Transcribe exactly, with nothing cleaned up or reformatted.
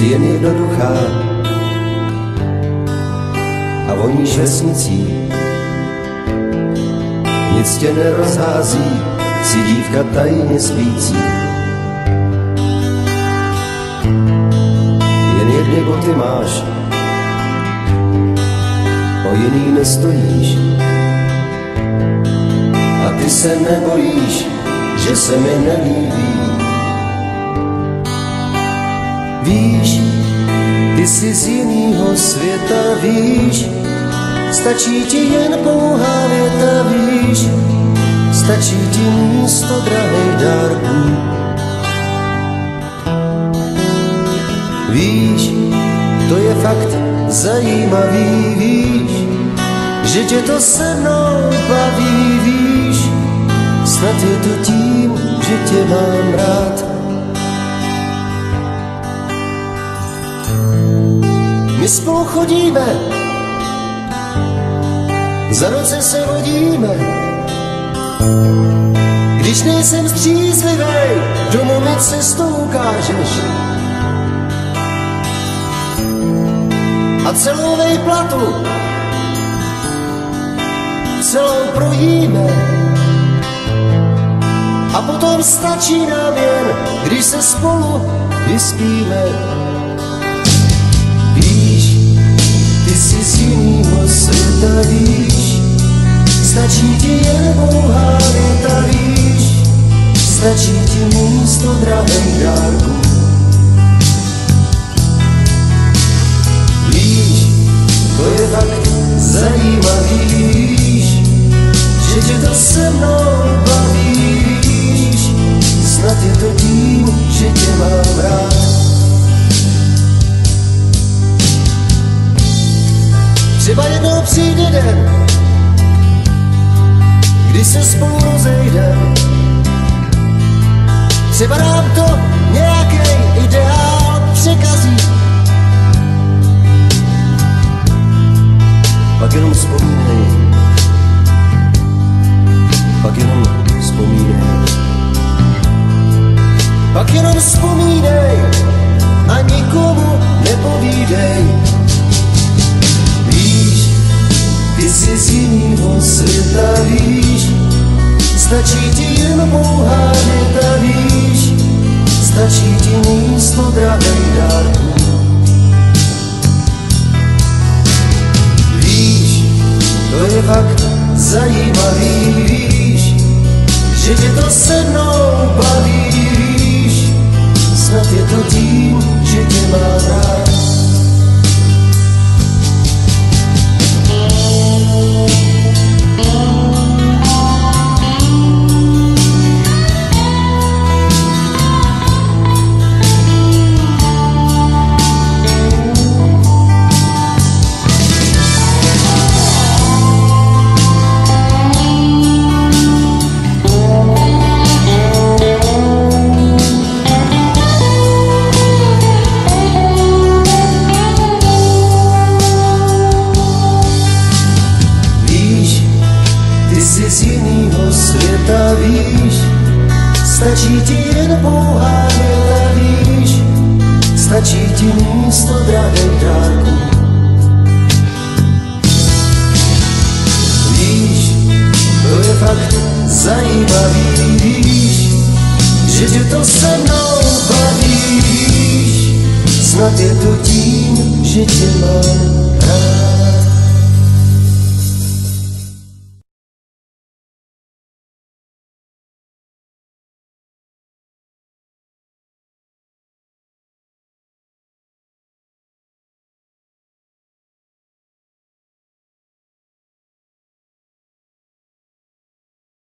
jsi jen jednoduchá a voníš vesnicí. Nic tě nerozhází, jsi dívka tajně spící. Jen jedny boty máš, o jiný nestojíš. A ty se nebojíš, že se mi nelíbí. Víš, ty jsi z jinýho světa, víš, stačí ti jen pouhá věta, víš, stačí ti místo drahých dárků. Víš, to je fakt zajímavý, víš, že tě to se mnou baví, víš, snad je to tím, že tě mám rád. My spolu chodíme, za ruce se vodíme. Když nejsem střízlivej, domů mi cestu ukážeš. A celou vejplatu celou projíme. A potom stačí nám jen, když se spolu vyspíme. Víš, ty jsi z jinýho světa, víš, stačí ti jen pouhá věta, víš, stačí ti místo drahých dárků. Víš, to je fakt zajímavý, víš, že tě to se mnou baví, víš, snad je to tím, že tě mám rád. Třeba jednou přijde den, kdy se spolu rozejdem. Třeba nám to nějaký ideál překazí. Pak jenom vzpomínej, pak jenom vzpomínej, pak jenom vzpomínej a nikomu nepovídej. Víš, ty jsi z jinýho světa, víš, stačí ti jen pouhá věta, víš, stačí ti místo drahých dárků. Víš, to je fakt zajímavý, víš, že tě to se mnou baví, víš, snad je to tím, že tě mám rád. Z jinýho světa, víš, stačí ti jen pouhá věta, víš, stačí ti místo drahých dárků. Víš, to je fakt zajímavý, víš, že tě to se mnou baví, víš, snad je to tím, že tě mám